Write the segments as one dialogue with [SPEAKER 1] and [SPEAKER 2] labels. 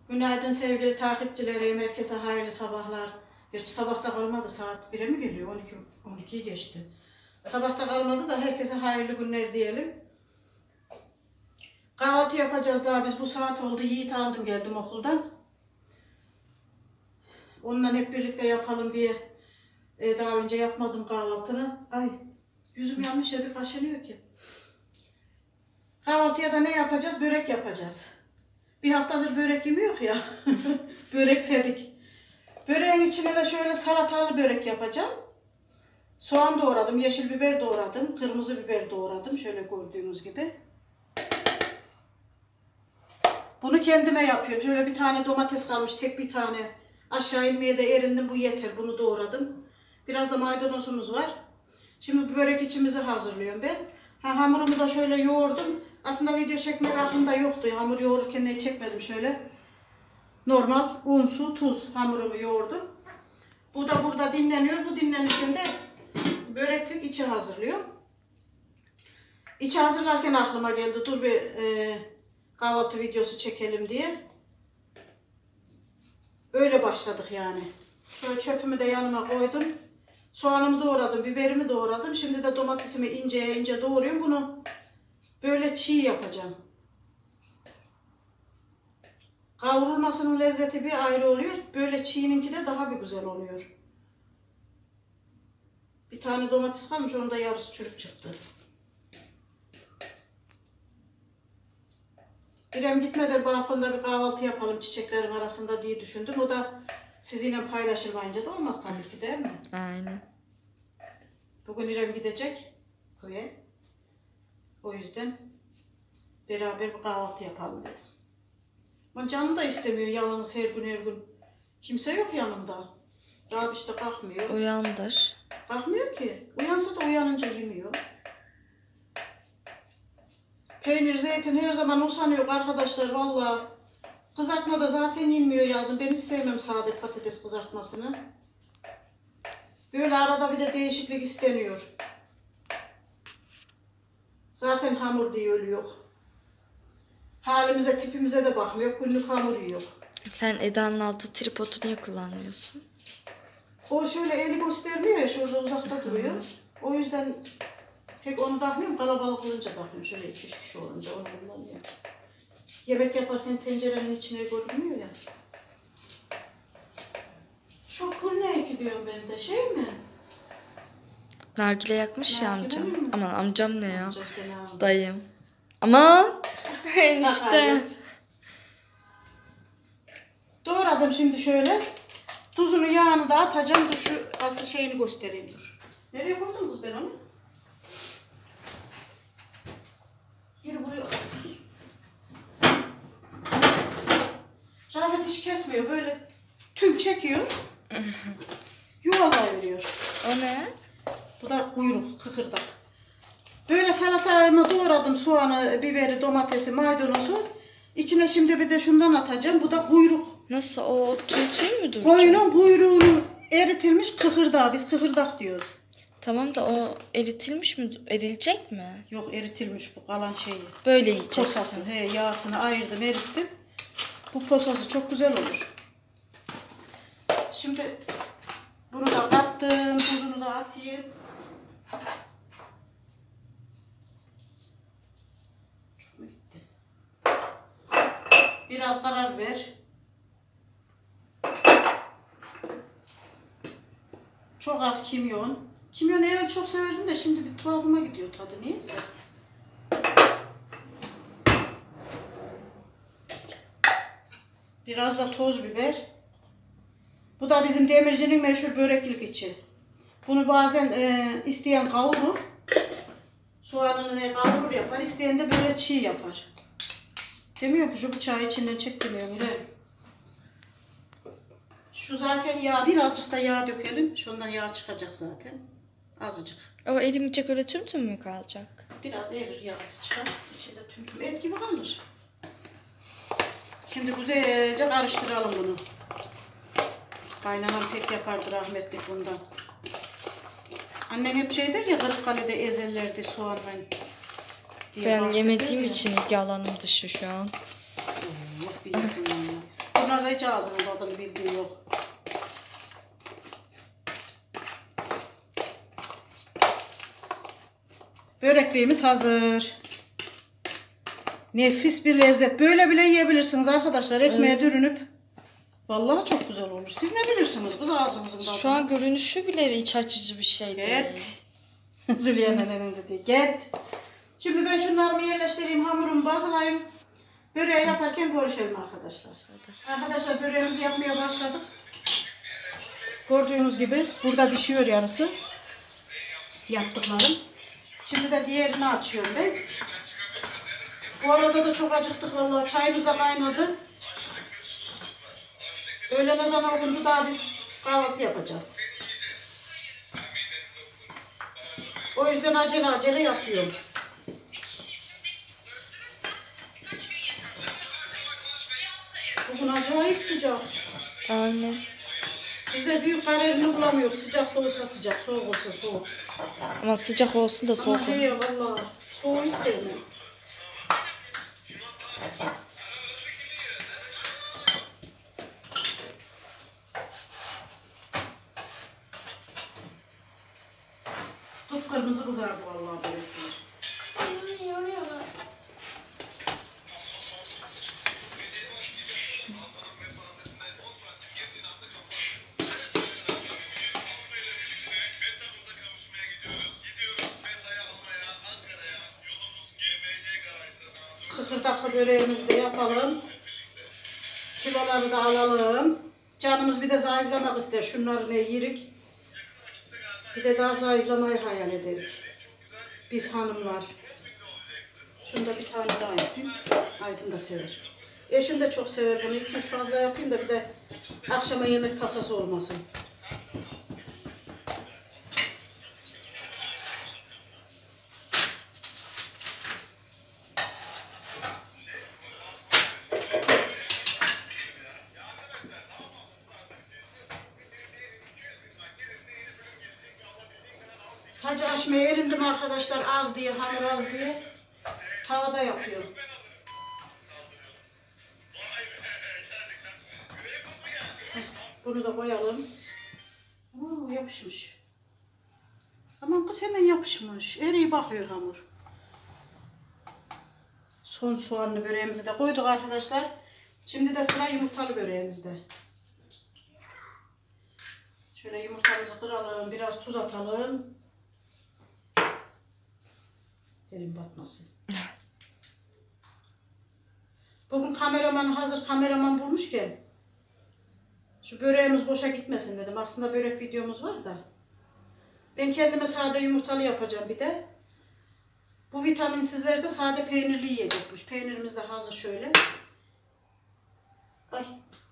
[SPEAKER 1] Günaydın sevgili takipçilerim, herkese hayırlı sabahlar. Gerçi sabahta kalmadı, saat 1'e mi geliyor? 12'yi geçti. Sabahta kalmadı da herkese hayırlı günler diyelim. Kahvaltı yapacağız daha, biz bu saat oldu. Yiğit aldım geldim okuldan. Onunla hep birlikte yapalım diye daha önce yapmadım kahvaltını. Ay yüzüm yanmış ya, bir kaşınıyor ki. Kahvaltıya da ne yapacağız? Börek yapacağız. Bir haftadır börek yemiyor ya. Börek sedik. Böreğin içine de şöyle salatalı börek yapacağım. Soğan doğradım, yeşil biber doğradım, kırmızı biber doğradım. Şöyle gördüğünüz gibi. Bunu kendime yapıyorum. Şöyle bir tane domates kalmış, tek bir tane. Aşağı inmeye de erindim, bu yeter. Bunu doğradım. Biraz da maydanozumuz var. Şimdi börek içimizi hazırlıyorum ben. Hamurumu da şöyle yoğurdum. Aslında video çekmek aklımda yoktu. Hamur yoğururken ne çekmedim şöyle. Normal un, su, tuz hamurumu yoğurdum. Bu da burada dinleniyor. Bu dinlenirken de böreklik içi hazırlıyorum. İçi hazırlarken aklıma geldi. Dur bir kahvaltı videosu çekelim diye. Öyle başladık yani. Şöyle çöpümü de yanıma koydum. Soğanımı doğradım, biberimi doğradım. Şimdi de domatesimi ince ince doğruyorum. Bunu böyle çiğ yapacağım. Kavrulmasının lezzeti bir ayrı oluyor. Böyle çiğninki de daha bir güzel oluyor. Bir tane domates kalmış, onun da yarısı çürük çıktı. İrem gitmeden balkonda bir kahvaltı yapalım çiçeklerin arasında diye düşündüm. O da sizinle paylaşılmayınca da olmaz tabii ki, değil mi?
[SPEAKER 2] Aynen.
[SPEAKER 1] Bugün İrem gidecek köye. O yüzden beraber bir kahvaltı yapalım dedim. Ama canım da istemiyor yalnız her gün. Kimse yok yanımda. Rabiş de kalkmıyor.
[SPEAKER 2] Uyandır.
[SPEAKER 1] Kalkmıyor ki. Uyansa da uyanınca yemiyor. Peynir, zeytin her zaman usanıyor arkadaşlar valla. Kızartma da zaten yenmiyor yazın. Ben hiç sevmem sade patates kızartmasını. Böyle arada bir de değişiklik isteniyor. Zaten hamur diye ölüyor. Halimize, tipimize de bakmıyor. Günlük hamur yiyor.
[SPEAKER 2] Sen Eda'nın altı tripodu niye kullanmıyorsun?
[SPEAKER 1] O şöyle eli göstermiyor ya, şurada uzakta duruyor. O yüzden pek onu takmıyorum. Kalabalık olunca takıyorum. Şöyle 2-3 kişi olunca onu kullanıyorum. Yemek yaparken tencerenin içine görünmüyor ya. Şu kul ne ki diyorum ben de, şey mi?
[SPEAKER 2] Nargile yakmış ya
[SPEAKER 1] Nargile
[SPEAKER 2] amcam.
[SPEAKER 1] mi?
[SPEAKER 2] Aman amcam ne ya?
[SPEAKER 1] Amca seni aldı.
[SPEAKER 2] Dayım. Aman enişte.
[SPEAKER 1] Evet. Doğradım şimdi şöyle. Tuzunu, yağını da atacağım. Dur şu asıl şeyini göstereyim dur. Nereye koydum kız ben onu? Gir buraya. Rafet hiç kesmiyor. Böyle tüm çekiyor. Yuvalayıveriyor.
[SPEAKER 2] O ne?
[SPEAKER 1] Bu da kuyruk, kıkırdak. Böyle salatamı doğradım. Soğanı, biberi, domatesi, maydanozu. İçine şimdi bir de şundan atacağım. Bu da kuyruk.
[SPEAKER 2] Nasıl o tüy mü duracak?
[SPEAKER 1] Koyunun kuyruğunun eritilmiş kıkırdağı. Biz kıkırdak diyoruz.
[SPEAKER 2] Tamam da o eritilmiş mi? Erilecek mi?
[SPEAKER 1] Yok, eritilmiş bu kalan şeyi.
[SPEAKER 2] Böyle yiyeceksin.
[SPEAKER 1] Posasını, yağsını ayırdım, erittim. Bu posası çok güzel olur. Şimdi bunu da kattım, tuzunu da atayım. Çok mu gitti? Biraz karabiber. Çok az kimyon. Kimyonu evet çok severdim de şimdi bir tuhafıma gidiyor tadı, niyeyse. Biraz da toz biber. Bu da bizim demircinin meşhur böreklik içi. Bunu bazen isteyen kavurur. Soğanını kavurur yapar. İsteyen de böyle çiğ yapar. Demiyor ki şu bıçağı içinden çek demiyor. Şu zaten yağ. Birazcık da yağ dökelim. Şundan yağ çıkacak zaten. Azıcık.
[SPEAKER 2] O erimeyecek, öyle tüm mü kalacak?
[SPEAKER 1] Biraz erir, yağsı çıkar. İçinde tüm et gibi kalır. Şimdi güzelce karıştıralım bunu. Kaynanam pek yapardı rahmetli bundan. Annem hep şey der ya, Kırıkkale'de ezerlerdi soğanla.
[SPEAKER 2] Ben yemediğim için yalanım dışı şu an.
[SPEAKER 1] Allah bilsin ya. Bunlarda hiç ağzının tadını bildiğim yok. Börekliğimiz hazır. Nefis bir lezzet. Böyle bile yiyebilirsiniz arkadaşlar. Ekmeğe dürünüp. Vallahi çok güzel olur. Siz ne bilirsiniz kız ağzınızın tadını?
[SPEAKER 2] Şu an görünüşü bile iç açıcı bir şey değil.
[SPEAKER 1] Get. Züleyha nenenin dediği. Get. Şimdi ben şunlarımı yerleştireyim. Hamurumu bazılayayım. Böreği yaparken görüşelim arkadaşlar. Arkadaşlar böreğimizi yapmaya başladık. Gördüğünüz gibi burada pişiyor yarısı. Yaptıklarım. Şimdi de diğerini açıyorum ben. Bu arada da çok acıktık vallahi. Çayımız da kaynadı. Öğlen ezanı okundu, daha biz kahvaltı yapacağız. O yüzden acele yapıyorum. Bugün acayip sıcak.
[SPEAKER 2] Aynen.
[SPEAKER 1] Biz de büyük karerini bulamıyoruz. Sıcak olsa sıcak, soğuk olsa soğuk.
[SPEAKER 2] Ama sıcak olsun da soğuk
[SPEAKER 1] Ama
[SPEAKER 2] olsun.
[SPEAKER 1] he valla soğuğu hiç sevmem. Kıpkırmızı kızardı vallahi börekler. Kıkırdaklı böreğimizi de yapalım. Kiloları da alalım. Canımız bir de zayıflamak ister. Şunları ne yirik. Bir de daha zayıflamayı hayal ederiz. Biz hanımlar. Şunda bir tane daha yapayım. Aydın da sever. Eşim de çok sever bunu. 2-3 fazla yapayım da bir de akşama yemek tasası olmasın. Sadece açmaya erindim arkadaşlar, az diye, hamur az diye. Tavada yapıyorum. Bunu da koyalım. Oo, yapışmış. Aman kız hemen yapışmış. En iyi bakıyor hamur. Son soğanlı böreğimizi de koyduk arkadaşlar. Şimdi de sıra yumurtalı böreğimizde. Şöyle yumurtamızı kıralım, biraz tuz atalım. Elim batmasın. Bugün hazır kameraman bulmuşken şu böreğimiz boşa gitmesin dedim. Aslında börek videomuz var da. Ben kendime sade yumurtalı yapacağım bir de. Bu vitaminsizleri de sade peynirli yiyecekmiş. Peynirimiz de hazır şöyle. Ay.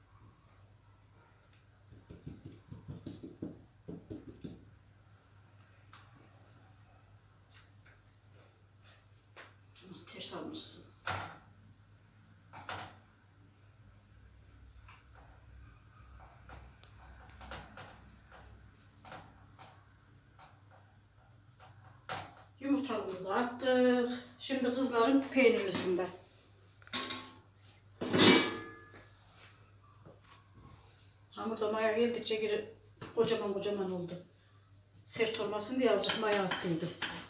[SPEAKER 1] Ters almışsın. Yumurtamızı da attık. Şimdi kızların peynirlisinde. Hamur da maya geldikçe geri kocaman oldu. Sert olmasın diye azıcık maya attıydım.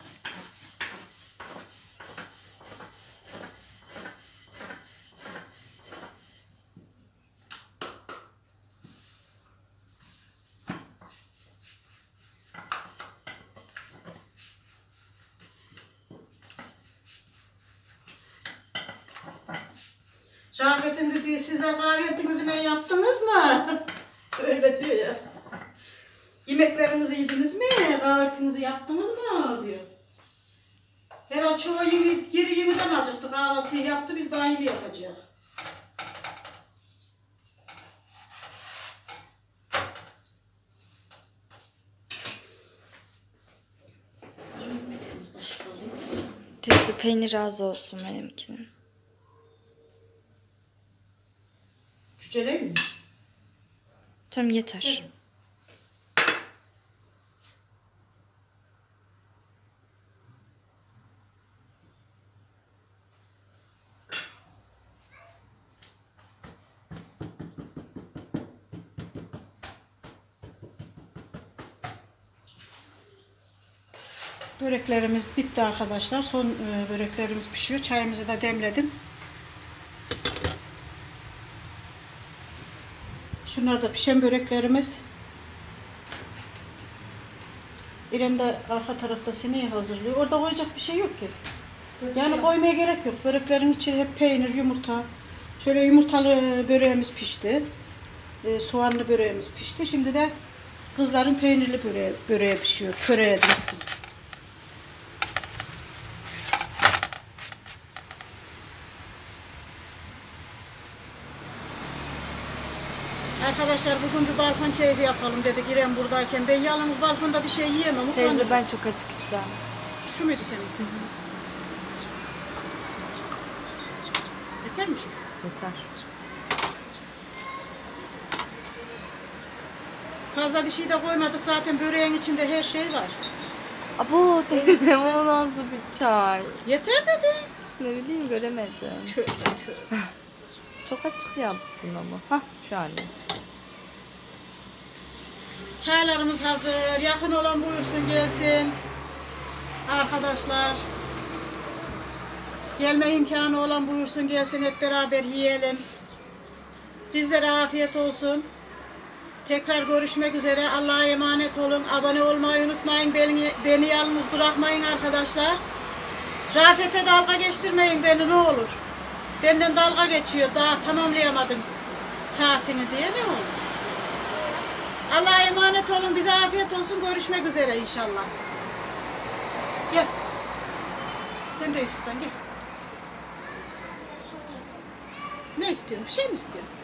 [SPEAKER 1] Şahbet'in dediği, sizler kahvaltınızı ne yaptınız mı? Öyle diyor ya. Yemeklerinizi yediniz mi? Kahvaltınızı yaptınız mı? Diyor. Herhalde çoğu geri yeniden acıktı. Kahvaltıyı yaptı, biz daha iyi yapacağız.
[SPEAKER 2] Teyze peynir az olsun benimkinin.
[SPEAKER 1] Cüceleyim mi?
[SPEAKER 2] Tamam yeter.
[SPEAKER 1] Evet. Böreklerimiz bitti arkadaşlar. Son böreklerimiz pişiyor. Çayımızı da demledim. Şunlar da pişen böreklerimiz. İrem de arka tarafta sineği hazırlıyor. Orada koyacak bir şey yok ki. Yani koymaya gerek yok. Böreklerin içi hep peynir, yumurta. Şöyle yumurtalı böreğimiz pişti. Soğanlı böreğimiz pişti. Şimdi de kızların peynirli böreği pişiyor. Köreğe dizsin. Arkadaşlar bugün bir balkon keyfi yapalım dedik İrem buradayken. Ben yalnız balkonda bir şey yiyemem.
[SPEAKER 2] Teyze ben çok acıkacağım.
[SPEAKER 1] Şu muydu seninki? Yeter mi şu?
[SPEAKER 2] Yeter.
[SPEAKER 1] Fazla bir şey de koymadık zaten böreğin içinde her şey var.
[SPEAKER 2] Abo teyze o nasıl bir çay?
[SPEAKER 1] Yeter dedi.
[SPEAKER 2] Ne bileyim göremedim.
[SPEAKER 1] Tövbe tövbe.
[SPEAKER 2] Çok açık yaptın ama. Hah şu an.
[SPEAKER 1] Çaylarımız hazır. Yakın olan buyursun gelsin. Arkadaşlar. Gelme imkanı olan buyursun gelsin hep beraber yiyelim. Bizlere afiyet olsun. Tekrar görüşmek üzere. Allah'a emanet olun. Abone olmayı unutmayın. Beni yalnız bırakmayın arkadaşlar. Rafet'e dalga geçtirmeyin beni ne olur. Benden dalga geçiyor. Daha tamamlayamadım saatini diye ne olur. Allah'a emanet olun. Bize afiyet olsun. Görüşmek üzere inşallah. Gel. Sen de şuradan gel. Ne istiyorsun? Bir şey mi istiyorsun?